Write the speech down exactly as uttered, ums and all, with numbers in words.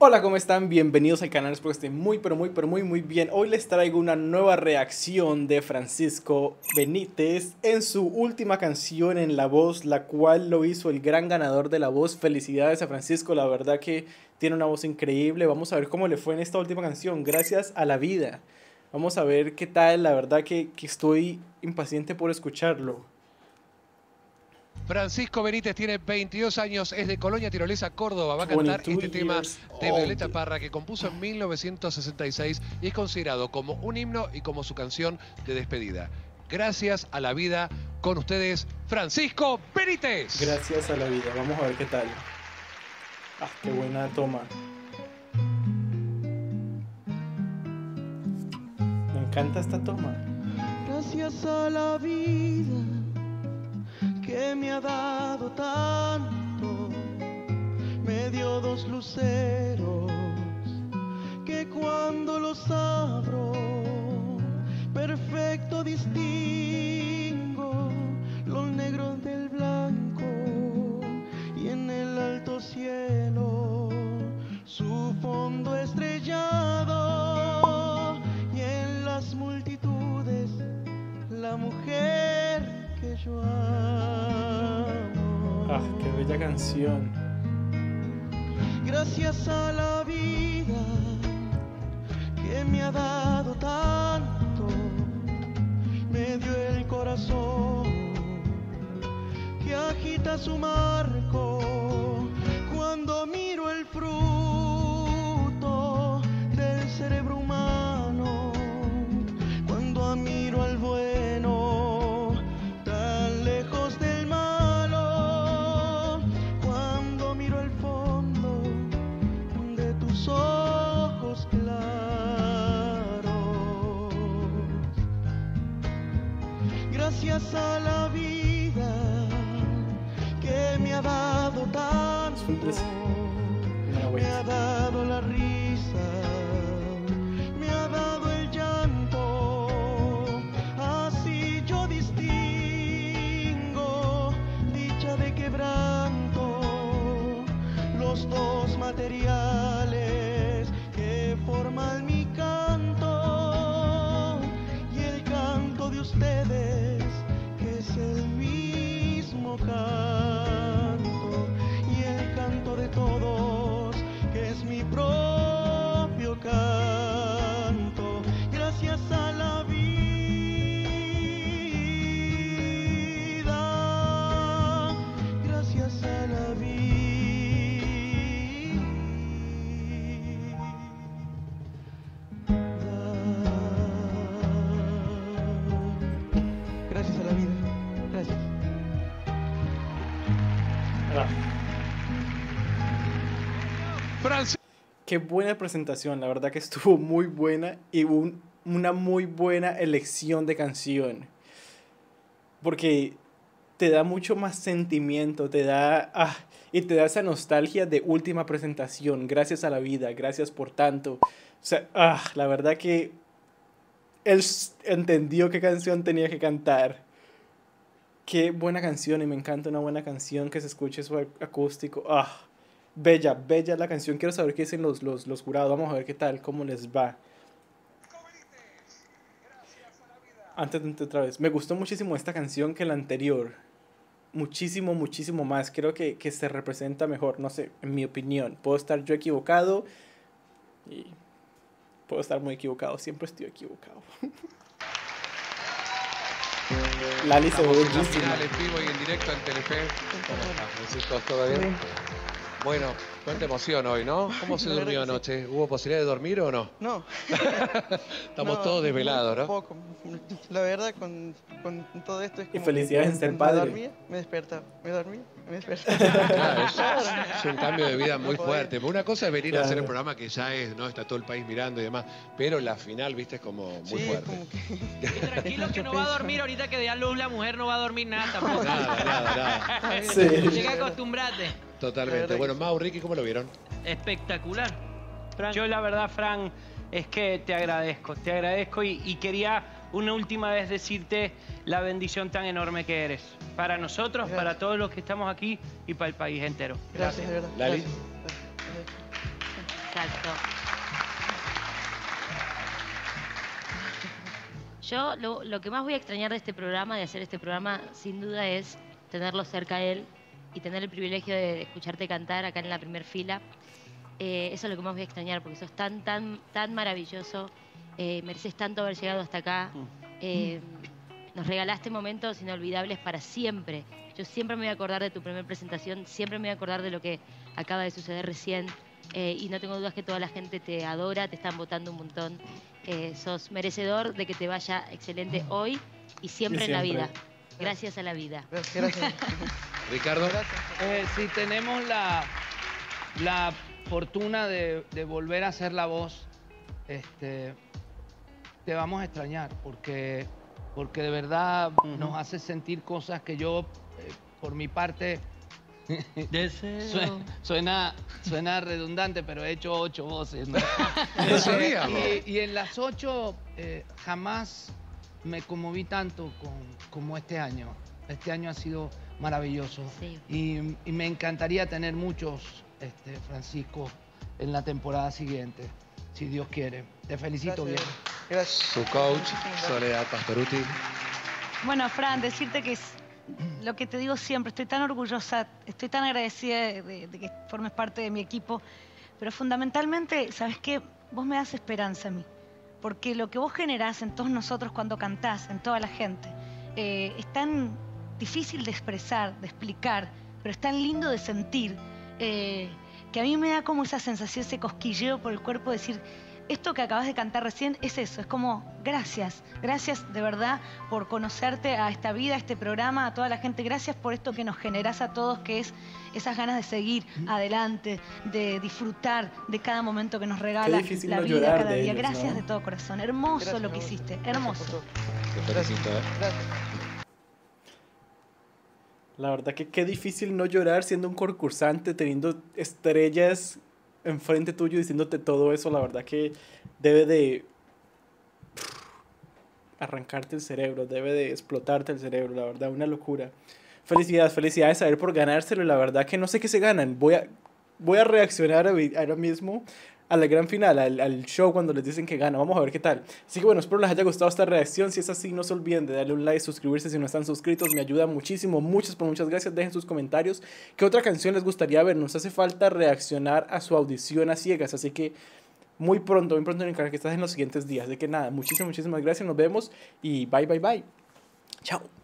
Hola, ¿cómo están? Bienvenidos al canal, espero que estén muy, pero muy, pero muy, muy bien. Hoy les traigo una nueva reacción de Francisco Benítez en su última canción en La Voz, la cual lo hizo el gran ganador de La Voz. Felicidades a Francisco, la verdad que tiene una voz increíble. Vamos a ver cómo le fue en esta última canción, Gracias a la Vida. Vamos a ver qué tal, la verdad que, que estoy impaciente por escucharlo. Francisco Benítez tiene veintidós años, es de Colonia Tirolesa, Córdoba. Va a cantar este veintidós tema years de Violeta old. Parra que compuso en mil novecientos sesenta y seis y es considerado como un himno y como su canción de despedida. Gracias a la vida, con ustedes, Francisco Benítez. Gracias a la vida, vamos a ver qué tal. Ah, qué buena toma. Me encanta esta toma. Gracias a la vida que me ha dado tanto, me dio dos luceros que cuando los abro, perfecto distingo los negros del blanco, y en el alto cielo su fondo estrellado, y en las multitudes la mujer que yo amo. Ah, qué bella canción. Gracias a la vida que me ha dado tanto, me dio el corazón que agita su marco cuando miro el fruto del cerebro humano, cuando admiro al bueno tan lejos del malo, cuando miro el fondo de tus ojos claros. Gracias a la vida que me ha dado tanto, me ha dado la risa, me ha dado el llanto, así yo distingo dicha de quebranto, los dos materiales que forman mi canto, y el canto de ustedes que es el mismo canto, y el canto de todos que es mi propio canto. Gracias a la vida, gracias a la vida. Gracias a la vida, gracias. Ah, Francisco. qué buena presentación, la verdad que estuvo muy buena y un, una muy buena elección de canción. Porque te da mucho más sentimiento, te da... Ah, y te da esa nostalgia de última presentación. Gracias a la vida, gracias por tanto. O sea, ah, la verdad que él s- entendió qué canción tenía que cantar. Qué buena canción, y me encanta una buena canción que se escuche su ac- acústico. Ah, bella, bella la canción. Quiero saber qué dicen los, los, los jurados. Vamos a ver qué tal, cómo les va. Antes de entrar otra vez, me gustó muchísimo esta canción que la anterior. Muchísimo, muchísimo más. Creo que, que se representa mejor, no sé, en mi opinión. Puedo estar yo equivocado y puedo estar muy equivocado. Siempre estoy equivocado. Lali se ve Estamos en la bellísima. final en vivo y en directo en Telefe. ¿Cómo estás, Francisco? ¿Todo bien? Bueno, cuánta emoción hoy, ¿no? ¿Cómo se La verdad durmió que sí. anoche? ¿Hubo posibilidad de dormir o no? No. Estamos No, todos muy desvelados, ¿no? poco. La verdad, con, con todo esto es Y como felicidades en que ser me padre. dormía, me despertaba, me dormía, me despertaba. Claro, es, es un cambio de vida muy No podía. fuerte. Una cosa es venir a hacer el Claro. programa que ya es, ¿no? Está todo el país mirando y demás, pero la final, viste, es como muy Sí, es fuerte. como que... Y tranquilo que no va a dormir ahorita que dé a luz la mujer, no va a dormir nada tampoco. Nada, nada, nada. Sí. Llega a acostumbrarte. La Totalmente. verdad Bueno, que Mau, Ricky, ¿cómo lo vieron? Espectacular. Fran, yo la verdad, Fran, es que te agradezco, te agradezco y, y quería una última vez decirte la bendición tan enorme que eres. Para nosotros, Gracias. para todos los que estamos aquí y para el país entero. Gracias, de verdad. Lali. Gracias. Exacto. Yo lo, lo que más voy a extrañar de este programa, de hacer este programa, sin duda es tenerlo cerca a él y tener el privilegio de escucharte cantar acá en la primer fila. Eh, eso es lo que más voy a extrañar, porque sos tan, tan, tan maravilloso. Eh, mereces tanto haber llegado hasta acá. Eh, nos regalaste momentos inolvidables para siempre. Yo siempre me voy a acordar de tu primera presentación, siempre me voy a acordar de lo que acaba de suceder recién. Eh, y no tengo dudas que toda la gente te adora, te están votando un montón. Eh, sos merecedor de que te vaya excelente hoy y siempre, Y en la siempre. vida. Gracias a la vida. Gracias. Ricardo. Eh, si tenemos la, la fortuna de, de volver a ser la voz, este, te vamos a extrañar, porque, porque de verdad nos hace sentir cosas que yo, eh, por mi parte, Deseo. suena, suena redundante, pero he hecho ocho voces, ¿no? No sabíamos. y, y en las ocho eh, jamás me conmoví tanto con, como este año. Este año ha sido maravilloso. Sí. Y, y me encantaría tener muchos, este, Francisco, en la temporada siguiente, si Dios quiere. Te felicito, Gracias. bien. Gracias. Su coach, Soledad Pastoruti. Bueno, Fran, decirte que es lo que te digo siempre, estoy tan orgullosa, estoy tan agradecida de, de- de que formes parte de mi equipo, pero fundamentalmente, ¿sabes qué? Vos me das esperanza a mí, porque lo que vos generás en todos nosotros cuando cantás, en toda la gente, eh, es tan difícil de expresar, de explicar, pero es tan lindo de sentir, eh, que a mí me da como esa sensación, ese cosquilleo por el cuerpo, de decir, esto que acabas de cantar recién es eso, es como gracias, gracias de verdad por conocerte a esta vida, a este programa, a toda la gente, gracias por esto que nos generás a todos, que es esas ganas de seguir adelante, de disfrutar de cada momento que nos regala Qué difícil la no vida llorar cada de día. ellos, Gracias ¿no? de todo corazón, hermoso Gracias, lo que mi amor. hiciste, Gracias hermoso. por todo. Te felicito, ¿eh? Gracias. La verdad que qué difícil no llorar siendo un concursante, teniendo estrellas enfrente tuyo diciéndote todo eso. La verdad que debe de arrancarte el cerebro, debe de explotarte el cerebro, la verdad, una locura. Felicidades, felicidades a él por ganárselo. Y la verdad que no sé qué se ganan. Voy a, voy a reaccionar a- ahora mismo a la gran final, al, al show cuando les dicen que gana. Vamos a ver qué tal. Así que bueno, espero les haya gustado esta reacción. Si es así, no se olviden de darle un like, suscribirse si no están suscritos. Me ayuda muchísimo. Muchas, pero muchas gracias. Dejen sus comentarios. ¿Qué otra canción les gustaría ver? Nos hace falta reaccionar a su audición a ciegas. Así que muy pronto, muy pronto en el canal que estás en los siguientes días. Así que nada, muchísimas, muchísimas gracias. Nos vemos y bye, bye, bye. Chao.